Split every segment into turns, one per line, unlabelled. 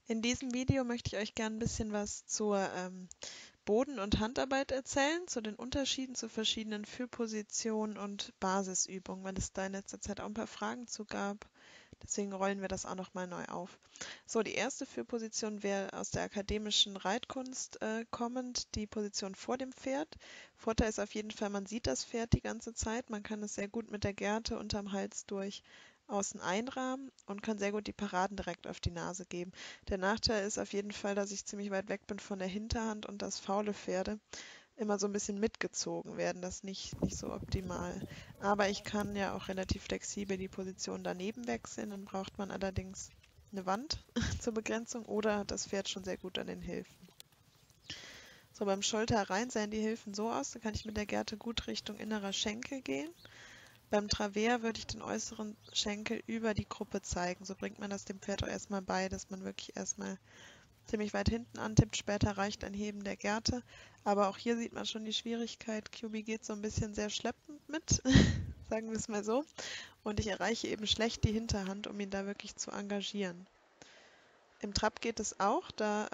In diesem Video möchte ich euch gerne ein bisschen was zur Boden- und Handarbeit erzählen, zu den Unterschieden zu verschiedenen Führpositionen und Basisübungen, weil es da in letzter Zeit auch ein paar Fragen zu gab. Deswegen rollen wir das auch nochmal neu auf. So, die erste Führposition wäre aus der akademischen Reitkunst kommend, die Position vor dem Pferd. Vorteil ist auf jeden Fall, man sieht das Pferd die ganze Zeit. Man kann es sehr gut mit der Gerte unterm Hals durch außen einrahmen und kann sehr gut die Paraden direkt auf die Nase geben. Der Nachteil ist auf jeden Fall, dass ich ziemlich weit weg bin von der Hinterhand und dass faule Pferde immer so ein bisschen mitgezogen werden. Das ist nicht so optimal. Aber ich kann ja auch relativ flexibel die Position daneben wechseln. Dann braucht man allerdings eine Wand zur Begrenzung oder das Pferd schon sehr gut an den Hilfen. So, beim Schulter rein sehen die Hilfen so aus, da kann ich mit der Gerte gut Richtung innerer Schenkel gehen. Beim Travers würde ich den äußeren Schenkel über die Gruppe zeigen. So bringt man das dem Pferd auch erstmal bei, dass man wirklich erstmal ziemlich weit hinten antippt. Später reicht ein Heben der Gerte. Aber auch hier sieht man schon die Schwierigkeit. QB geht so ein bisschen sehr schleppend mit, sagen wir es mal so. Und ich erreiche eben schlecht die Hinterhand, um ihn da wirklich zu engagieren. Im Trab geht es auch. Da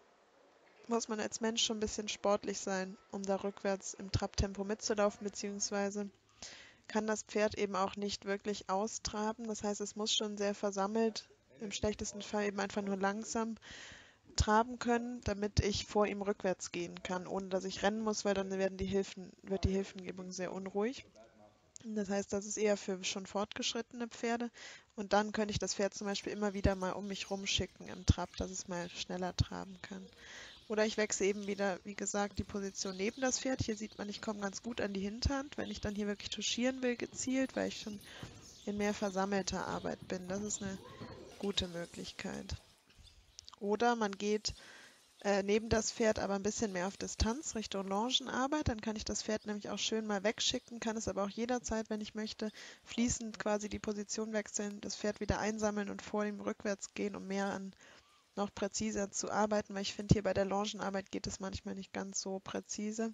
muss man als Mensch schon ein bisschen sportlich sein, um da rückwärts im Trabtempo mitzulaufen, beziehungsweise kann das Pferd eben auch nicht wirklich austraben. Das heißt, es muss schon sehr versammelt, im schlechtesten Fall eben einfach nur langsam traben können, damit ich vor ihm rückwärts gehen kann, ohne dass ich rennen muss, weil dann wird die Hilfengebung sehr unruhig. Das heißt, das ist eher für schon fortgeschrittene Pferde. Und dann könnte ich das Pferd zum Beispiel immer wieder mal um mich rumschicken im Trab, dass es mal schneller traben kann. Oder ich wechsle eben wieder, wie gesagt, die Position neben das Pferd. Hier sieht man, ich komme ganz gut an die Hinterhand, wenn ich dann hier wirklich touchieren will, gezielt, weil ich schon in mehr versammelter Arbeit bin. Das ist eine gute Möglichkeit. Oder man geht neben das Pferd aber ein bisschen mehr auf Distanz Richtung Longenarbeit. Dann kann ich das Pferd nämlich auch schön mal wegschicken, kann es aber auch jederzeit, wenn ich möchte, fließend quasi die Position wechseln, das Pferd wieder einsammeln und vor ihm rückwärts gehen, um mehr an noch präziser zu arbeiten, weil ich finde, hier bei der Longenarbeit geht es manchmal nicht ganz so präzise.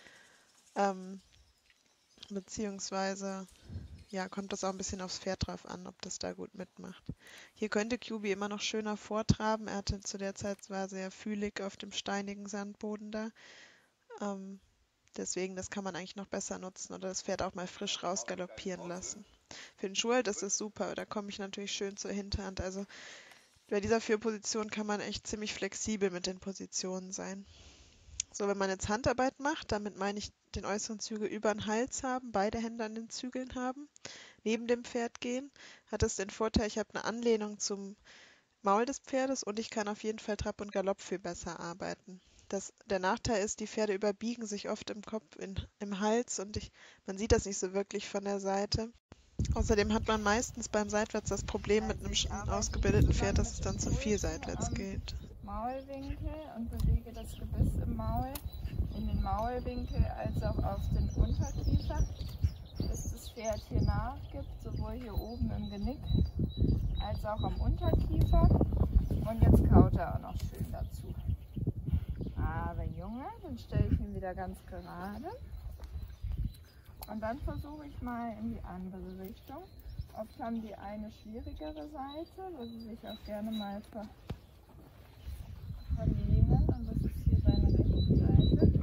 Ähm, beziehungsweise, ja, kommt das auch ein bisschen aufs Pferd drauf an, ob das da gut mitmacht. Hier könnte QB immer noch schöner vortraben. Er hatte zu der Zeit war sehr fühlig auf dem steinigen Sandboden da. Ähm, deswegen, das kann man eigentlich noch besser nutzen oder das Pferd auch mal frisch rausgaloppieren lassen. Für den Schuhhalt ist es super, da komme ich natürlich schön zur Hinterhand. Also bei dieser Führposition kann man echt ziemlich flexibel mit den Positionen sein. So, wenn man jetzt Handarbeit macht, damit meine ich den äußeren Zügel über den Hals haben, beide Hände an den Zügeln haben, neben dem Pferd gehen, hat es den Vorteil, ich habe eine Anlehnung zum Maul des Pferdes und ich kann auf jeden Fall Trab und Galopp viel besser arbeiten. Der Nachteil ist, die Pferde überbiegen sich oft im Kopf, im Hals und man sieht das nicht so wirklich von der Seite. Außerdem hat man meistens beim Seitwärts das Problem mit einem
Also ich arbeite jetzt
ausgebildeten
so
Pferd,
lange
dass es
mit
dann zu
dem
viel
Pulsen
seitwärts
am
geht.
Maulwinkel und bewege das Gebiss im Maul in den Maulwinkel als auch auf den Unterkiefer, bis das Pferd hier nachgibt, sowohl hier oben im Genick als auch am Unterkiefer. Und jetzt kaut er auch noch schön dazu. Aber Junge, dann stelle ich ihn wieder ganz gerade. Und dann versuche ich mal in die andere Richtung. Oft haben die eine schwierigere Seite, wo sie sich auch gerne mal verlehnen. Und das ist hier seine rechte Seite.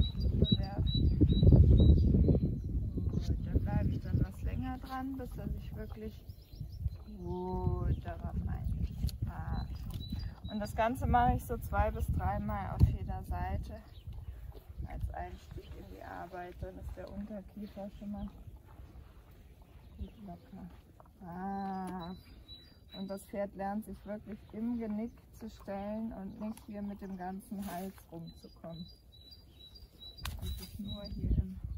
Gut, da bleibe ich dann was länger dran, bis er sich wirklich gut darauf einlässt. Und das Ganze mache ich so 2 bis 3 Mal auf jeder Seite als Einstieg in die Arbeit. Dann ist der Unterkiefer schon mal gut locker. Und das Pferd lernt sich wirklich im Genick zu stellen und nicht hier mit dem ganzen Hals rumzukommen. Das ist nur hier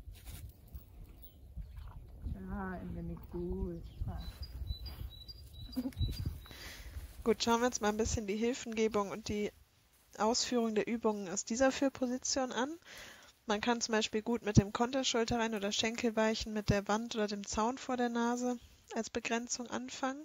im Genick gut.
Gut, schauen wir uns mal ein bisschen die Hilfengebung und die Ausführung der Übungen aus dieser Führposition an. Man kann zum Beispiel gut mit dem Konterschulter rein oder Schenkelweichen mit der Wand oder dem Zaun vor der Nase als Begrenzung anfangen.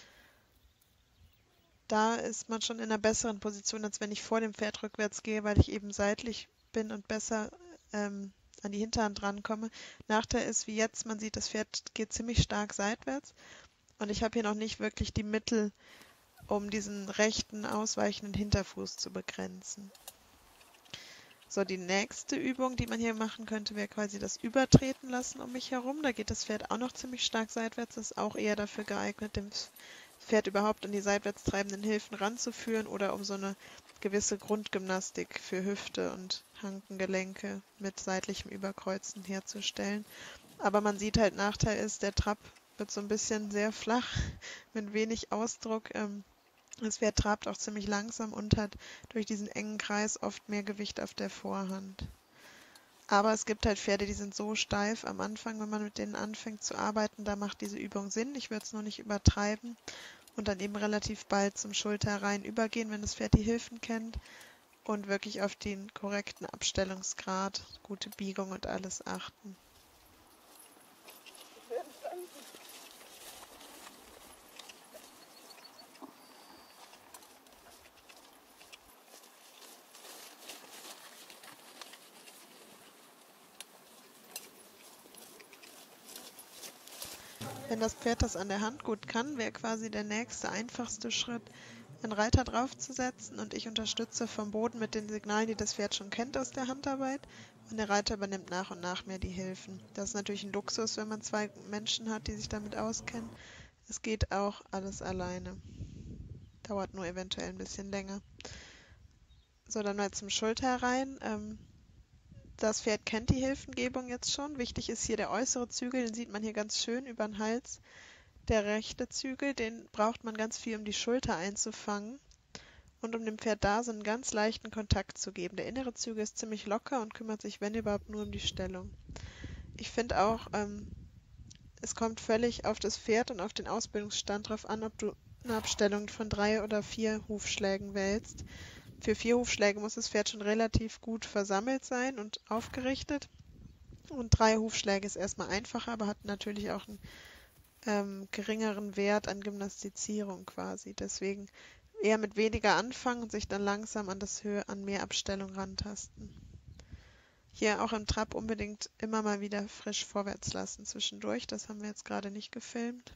Da ist man schon in einer besseren Position, als wenn ich vor dem Pferd rückwärts gehe, weil ich eben seitlich bin und besser an die Hinterhand rankomme. Nachteil ist, wie jetzt, man sieht, das Pferd geht ziemlich stark seitwärts und ich habe hier noch nicht wirklich die Mittel, um diesen rechten, ausweichenden Hinterfuß zu begrenzen. So, die nächste Übung, die man hier machen könnte, wäre quasi das Übertreten lassen um mich herum. Da geht das Pferd auch noch ziemlich stark seitwärts. Das ist auch eher dafür geeignet, dem Pferd überhaupt an die seitwärts treibenden Hilfen ranzuführen oder um so eine gewisse Grundgymnastik für Hüfte und Hankengelenke mit seitlichem Überkreuzen herzustellen. Aber man sieht halt, Nachteil ist, der Trab wird so ein bisschen sehr flach mit wenig Ausdruck. Das Pferd trabt auch ziemlich langsam und hat durch diesen engen Kreis oft mehr Gewicht auf der Vorhand. Aber es gibt halt Pferde, die sind so steif am Anfang, wenn man mit denen anfängt zu arbeiten, da macht diese Übung Sinn. Ich würde es nur nicht übertreiben und dann eben relativ bald zum Schulterreihen übergehen, wenn das Pferd die Hilfen kennt und wirklich auf den korrekten Abstellungsgrad, gute Biegung und alles achten. Wenn das Pferd das an der Hand gut kann, wäre quasi der nächste, einfachste Schritt, einen Reiter draufzusetzen und ich unterstütze vom Boden mit den Signalen, die das Pferd schon kennt aus der Handarbeit, und der Reiter übernimmt nach und nach mehr die Hilfen. Das ist natürlich ein Luxus, wenn man 2 Menschen hat, die sich damit auskennen. Es geht auch alles alleine. Dauert nur eventuell ein bisschen länger. So, dann mal zum Schulterreihen. Das Pferd kennt die Hilfengebung jetzt schon. Wichtig ist hier der äußere Zügel, den sieht man hier ganz schön über den Hals. Der rechte Zügel, den braucht man ganz viel, um die Schulter einzufangen und um dem Pferd da so einen ganz leichten Kontakt zu geben. Der innere Zügel ist ziemlich locker und kümmert sich, wenn überhaupt, nur um die Stellung. Ich finde auch, es kommt völlig auf das Pferd und auf den Ausbildungsstand drauf an, ob du eine Abstellung von 3 oder 4 Hufschlägen wählst. Für 4 Hufschläge muss das Pferd schon relativ gut versammelt sein und aufgerichtet. Und 3 Hufschläge ist erstmal einfacher, aber hat natürlich auch einen geringeren Wert an Gymnastizierung quasi. Deswegen eher mit weniger anfangen und sich dann langsam an mehr Abstellung rantasten. Hier auch im Trab unbedingt immer mal wieder frisch vorwärts lassen zwischendurch. Das haben wir jetzt gerade nicht gefilmt.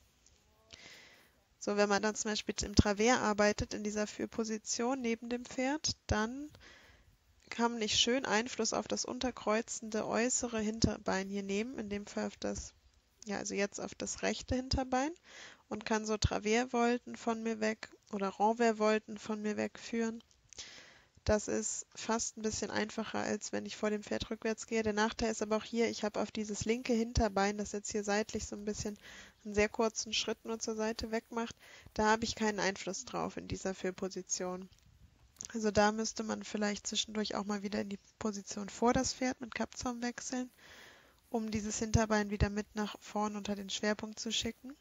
So, wenn man dann zum Beispiel im Travers arbeitet, in dieser Führposition neben dem Pferd, dann kann ich schön Einfluss auf das unterkreuzende äußere Hinterbein hier nehmen, in dem Fall auf das, ja, also jetzt auf das rechte Hinterbein, und kann so Traversvolten von mir weg oder Renversvolten von mir wegführen. Das ist fast ein bisschen einfacher, als wenn ich vor dem Pferd rückwärts gehe. Der Nachteil ist aber auch hier, ich habe auf dieses linke Hinterbein, das jetzt hier seitlich so ein bisschen einen sehr kurzen Schritt nur zur Seite wegmacht, da habe ich keinen Einfluss drauf in dieser Führposition. Also da müsste man vielleicht zwischendurch auch mal wieder in die Position vor das Pferd mit Kappzaum wechseln, um dieses Hinterbein wieder mit nach vorn unter den Schwerpunkt zu schicken.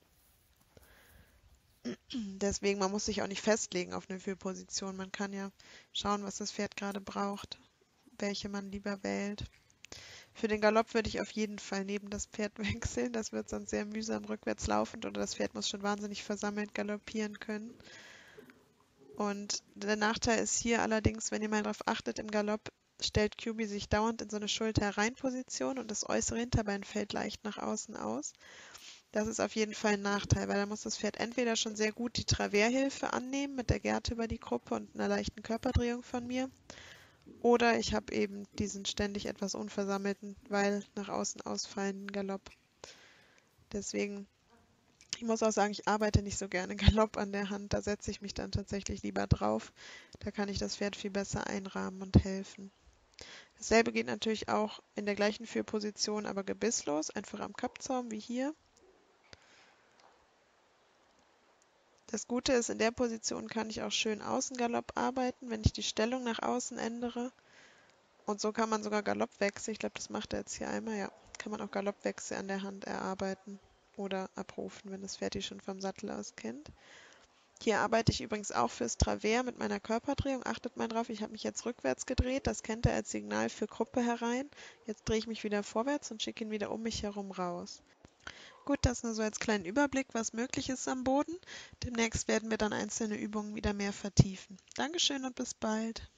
Deswegen, man muss sich auch nicht festlegen auf eine Führposition. Man kann ja schauen, was das Pferd gerade braucht, welche man lieber wählt. Für den Galopp würde ich auf jeden Fall neben das Pferd wechseln. Das wird sonst sehr mühsam rückwärts laufend oder das Pferd muss schon wahnsinnig versammelt galoppieren können. Und der Nachteil ist hier allerdings, wenn ihr mal darauf achtet, im Galopp stellt QB sich dauernd in so eine Schulter-Rein-Position und das äußere Hinterbein fällt leicht nach außen aus. Das ist auf jeden Fall ein Nachteil, weil da muss das Pferd entweder schon sehr gut die Travershilfe annehmen mit der Gerte über die Gruppe und einer leichten Körperdrehung von mir, oder ich habe eben diesen ständig etwas unversammelten, weil nach außen ausfallenden Galopp. Deswegen, ich muss auch sagen, ich arbeite nicht so gerne Galopp an der Hand, da setze ich mich dann tatsächlich lieber drauf. Da kann ich das Pferd viel besser einrahmen und helfen. Dasselbe geht natürlich auch in der gleichen Führposition, aber gebisslos, einfach am Kappzaum wie hier. Das Gute ist, in der Position kann ich auch schön Außengalopp arbeiten, wenn ich die Stellung nach außen ändere. Und so kann man sogar Galoppwechsel, ich glaube, das macht er jetzt hier einmal, ja, kann man auch Galoppwechsel an der Hand erarbeiten oder abrufen, wenn das Pferd die schon vom Sattel aus kennt. Hier arbeite ich übrigens auch fürs Travers mit meiner Körperdrehung. Achtet mal drauf, ich habe mich jetzt rückwärts gedreht, das kennt er als Signal für Gruppe herein. Jetzt drehe ich mich wieder vorwärts und schicke ihn wieder um mich herum raus. Gut, das nur so als kleinen Überblick, was möglich ist am Boden. Demnächst werden wir dann einzelne Übungen wieder mehr vertiefen. Dankeschön und bis bald.